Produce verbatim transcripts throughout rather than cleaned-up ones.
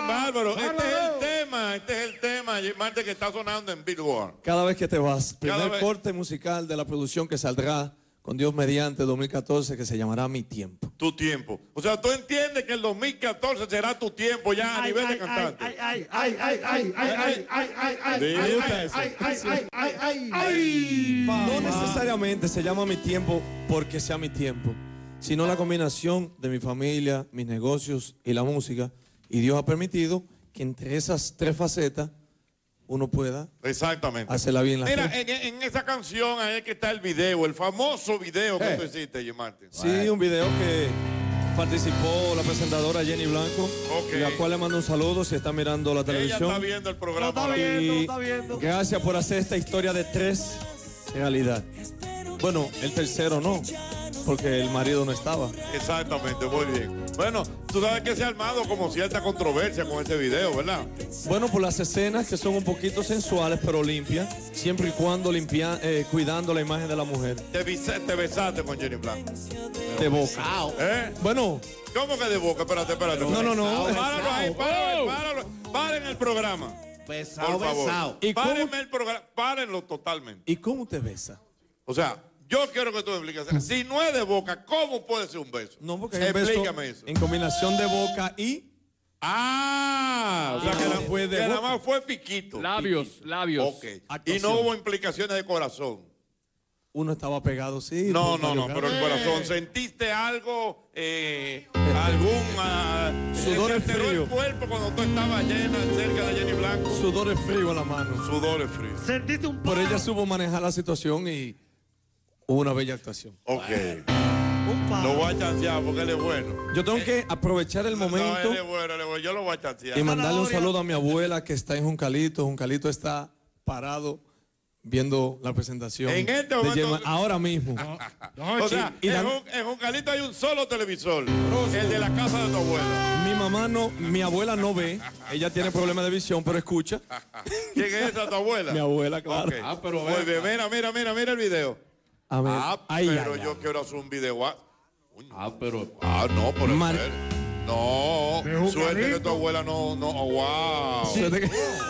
bárbaro. Este es el tema, este es el tema, Marte, que está sonando en Billboard. Cada vez que te vas, Cada primer vez. corte musical de la producción que saldrá con Dios mediante dos mil catorce, que se llamará Mi Tiempo. Tu tiempo. O sea, tú entiendes que el dos mil catorce será tu tiempo ya a Ay, nivel ay, de cantante. Ay, ay, ay, ay, ay, ay, ay, ay, ay, ay, ¿Le ay, gusta ay, eso? ay, ay, ay, ay, ay, ay. No necesariamente se llama Mi Tiempo porque sea mi tiempo, sino la combinación de mi familia, mis negocios y la música. Y Dios ha permitido que entre esas tres facetas uno pueda Exactamente. hacerla bien. Las Mira, tres. en, en esa canción ahí es que está el video, el famoso video que Eh. tú hiciste, Jim Martin. Sí, un video que participó la presentadora Jenny Blanco, Ok. la cual le mando un saludo si está mirando la Ella televisión. está viendo el Lo programa. está ahora mismo. viendo, lo Y está viendo. gracias por hacer esta historia de tres realidad. Bueno, el tercero no, porque el marido no estaba. Exactamente, muy bien. Bueno, tú sabes que se ha armado como cierta controversia con ese video, ¿verdad? Bueno, por las escenas que son un poquito sensuales, pero limpias, siempre y cuando limpia, eh, cuidando la imagen de la mujer. Te, besa- te besaste con Jenny Blanco. De boca. ¿Eh? Bueno, ¿Cómo que de boca? Espérate, espérate. no, no, no. Páralo ahí, páralo, páralo. Paren el programa. Pesado, Por favor. pesado. ¿Y cómo, Párenme el programa. Párenlo totalmente. ¿Y cómo te besa? O sea, yo quiero que tú me expliques. Si no es de boca, ¿cómo puede ser un beso? No, porque hay un beso Explícame eso. en combinación de boca y... Ah, o sea, que, no la- fue de que nada boca. más fue piquito. Labios, labios. Ok. Y Actuación. no hubo implicaciones de corazón. Uno estaba pegado, sí. No, por no, no, varios pero el gatos. corazón. ¿Sentiste algo, eh, algún... ah, Sudor se es alteró frío. el cuerpo cuando tú estabas llena cerca de Jenny Blanco? Sudor es frío en la mano. Sudores fríos. Sentiste un Por paro. ella supo manejar la situación y hubo una bella actuación. Ok. Un Lo paro. voy a chancear porque él es bueno. Yo tengo que aprovechar el No, momento él es bueno, él es bueno. Yo lo voy a chancear. y mandarle un Zanahoria. saludo a mi abuela que está en Juncalito. Juncalito está parado viendo la presentación. En este de momento- Gemma, ahora mismo. O sea, y en, dan- un, en Juncalito hay un solo televisor, el de la casa de tu abuela. Mi mamá no, mi abuela no ve. Ella tiene problemas de visión, pero escucha. ¿Quién es esa tu abuela? Mi abuela, claro. Ok. Ah, pero Muy ven bien, acá. mira, mira, mira, mira el video. A ver. Ah, Ay, pero ay, yo ay. quiero hacer un video. Ah, Uy, Ah, pero. ah, no, por Mar- el No, De Juncalito. suerte que tu abuela no, no, oh, wow. Suerte que-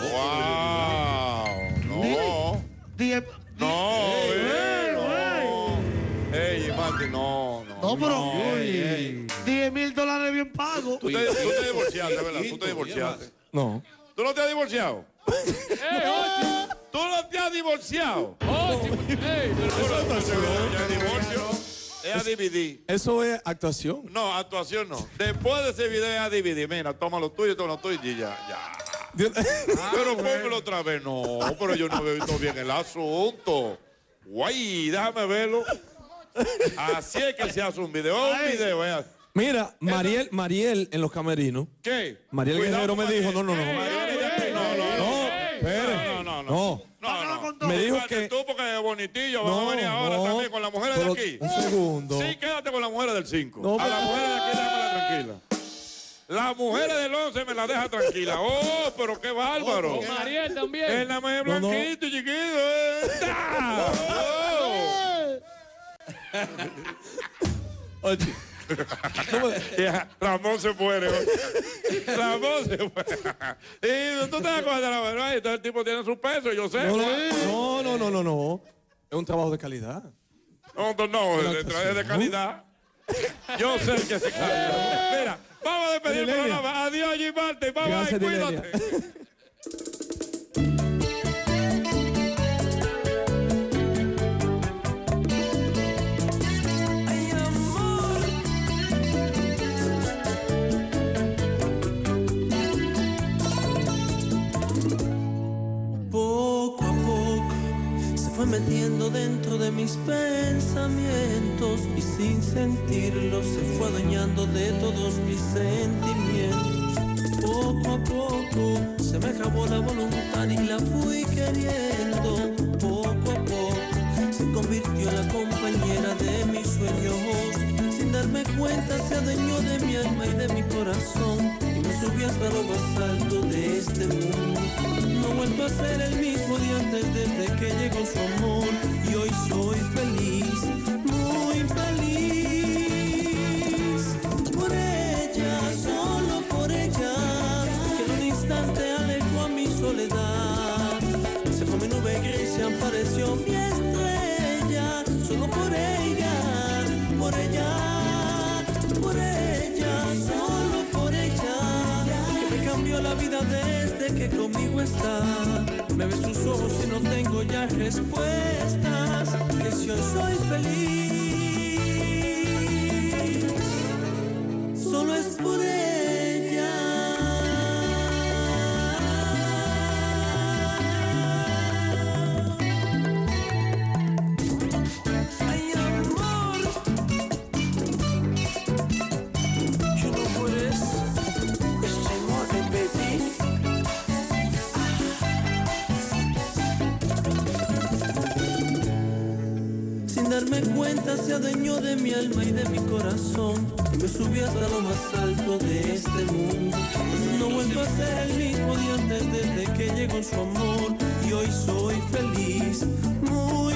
Wow. No. Diez- No, Ey, eh, ey. no. Ey, Martín, no, no. No, pero. ey, diez mil dólares bien pagos. Tú te, tú te divorciaste, ¿verdad? Tú te divorciaste. No. ¿Tú no te has divorciado? ¡Eh, Ochi! ¿Tú no te has divorciado? ¡Ochi! ¡Ey! Ya divorcio es a D V D. Eso es actuación. No, actuación no. Después de ese video es a D V D. Mira, toma lo tuyo, toma lo tuyo y ya, ya. Dios- Pero póngalo otra vez. No, pero yo no he visto bien el asunto. Guay, déjame verlo. Así es que se hace un video. Un video, eh. Mira, Mariel, Mariel en los camerinos. ¿Qué? Mariel Cuidado Guerrero me con dijo, Mariel. no, no, no. Mariel, ella- no, no, No, no. espere. No, no, no. No. No, no, no. Me dijo Espérate, que... tú porque es bonitillo, No, vamos a venir ahora no, también con las mujeres pero de aquí. un segundo. Sí, quédate con las mujeres del cinco. No, a pero- las mujeres de aquí déjala tranquila. Las mujeres del once me las deja tranquila. Oh, pero qué bárbaro. Mariel también. El nada más es No, no. blanquito y chiquito. eh. ¡Ta! Oh. Oye, Ya, Ramón se muere. ¿eh? Ramón se muere. Y tú te das cuenta de la verdad. Y todo el tipo tiene su peso, yo sé. no, no, no, no, no, no. Es un trabajo de calidad. No, no, no, Una de, de, de actuación. calidad. Yo sé que se calidad. Mira, vamos a despedir el Dilelia. programa. Adiós, Jim Martin. Vamos ahí, Gracias, Dilelia. cuídate. Ay, amor. Poco a poco se fue metiendo dentro de mis pensamientos y sin sentirlo se fue adueñando de todos mis sentimientos. Poco a poco se me acabó la voluntad y la fui queriendo. Poco a poco se convirtió en la compañera de mis sueños. Sin darme cuenta se adueñó de mi alma y de mi corazón y me subió hasta lo más alto de este mundo. No he vuelto a ser el mismo de antes desde que llegó su amor y hoy soy feliz, muy feliz. Por ella, solo por ella, que lo apareció mi estrella, solo por ella, por ella, por ella, solo por ella, que me cambió la vida desde que conmigo está. Me ve sus ojos y no tengo ya respuestas, que si hoy soy feliz, solo es por ella. Ay, amor, yo no puedes, estoy muerto, baby. Sin darme cuenta se adueñó de mi alma y de mi corazón, y me subió hasta lo más alto de este mundo. No vuelvo a ser el mismo de antes desde que llegó su amor, y hoy soy feliz, muy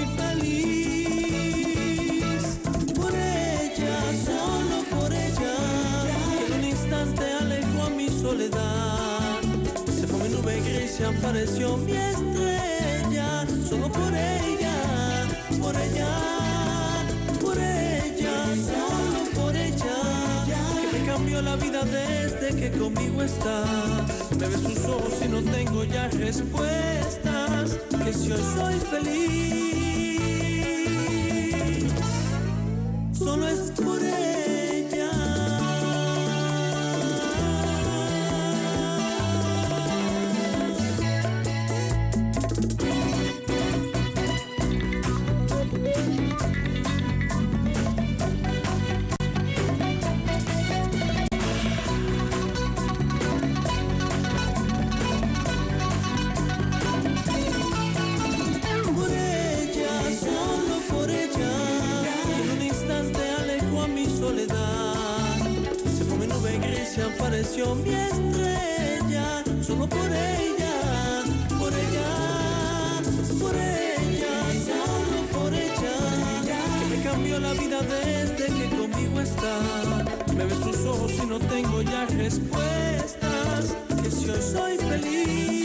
feliz. Por ella, solo por ella, que en un instante alejó a mi soledad. Se fue mi nube gris y apareció mi estrella, solo por ella, por ella, por ella, solo por ella, que me cambió la vida desde que conmigo está. Me ve sus ojos y no tengo ya respuestas, que si hoy soy feliz, solo es por ella. Por ella, solo por ella, que en un instante alejó a mi soledad. Se fue mi nube gris y apareció mi estrella, solo por ella, por ella, por ella, solo por ella, que me cambió la vida desde que conmigo está. Me ve sus ojos y no tengo ya respuestas, que si hoy soy feliz,